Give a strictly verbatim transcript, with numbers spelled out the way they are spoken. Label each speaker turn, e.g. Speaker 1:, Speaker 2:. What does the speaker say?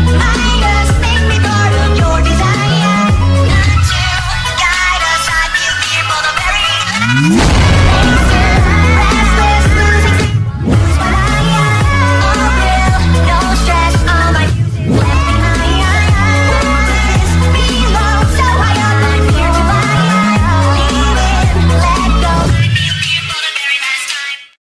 Speaker 1: Hide us, make me part of your desire. Not to guide us, I feel fear for the very last.